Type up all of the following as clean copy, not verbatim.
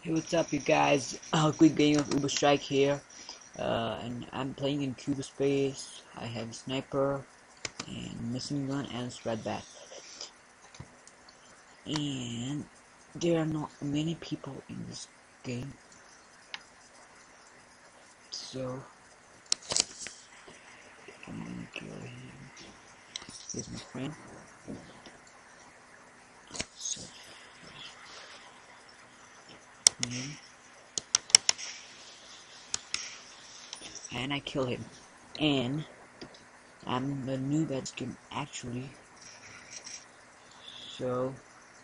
Hey, what's up, you guys? Quick game of Uber Strike here, and I'm playing in Cuba Space. I have a sniper and machine gun and spread bat, and there are not many people in this game, so I'm gonna kill him. Here's my friend. So, him, and I kill him, and I'm the noob at this game actually. So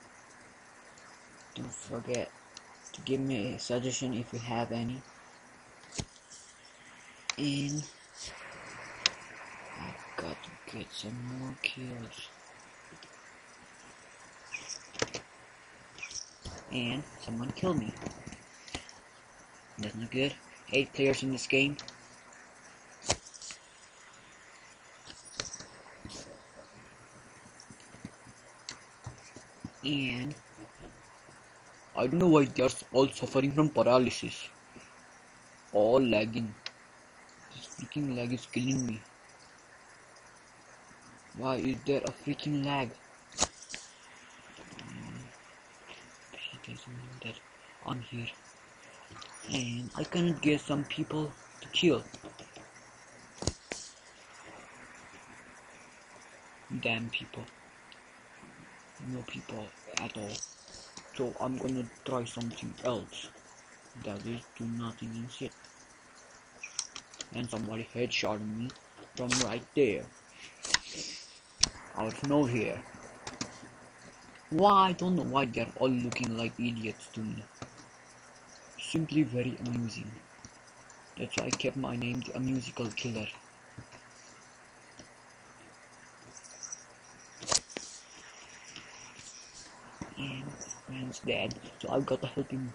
don't forget to give me a suggestion if you have any. And I've got to get some more kills. And someone killed me. That's not good. 8 players in this game. And I don't know why they are all suffering from paralysis. All lagging. This freaking lag is killing me. Why is there a freaking lag? There's someone dead on here. And I cannot get some people to kill. Damn people. No people at all. So I'm gonna try something else. That is do nothing and shit. And somebody headshot me from right there. Out of nowhere. Why? I don't know why they're all looking like idiots to me. Simply very amusing. That's why I kept my name the Amusical Killer. And my friend's dead, so I've got to help him.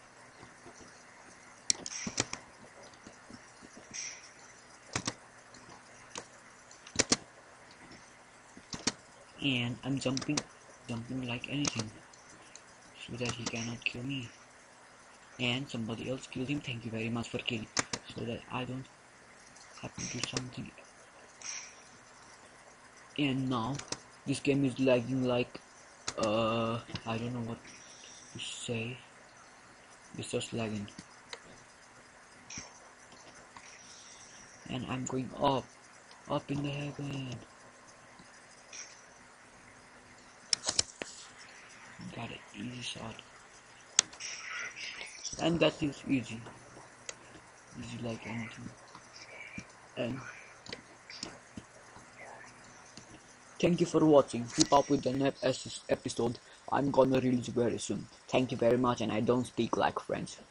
And I'm jumping like anything, so that he cannot kill me. And somebody else killed him. Thank you very much for killing, so that I don't have to do something. And now this game is lagging like I don't know what to say. It's just lagging. And I'm going up in the heaven. Got it, easy shot. And that is easy like anything. And thank you for watching. Keep up with the next episode. I'm gonna release very soon. Thank you very much, and I don't speak like French.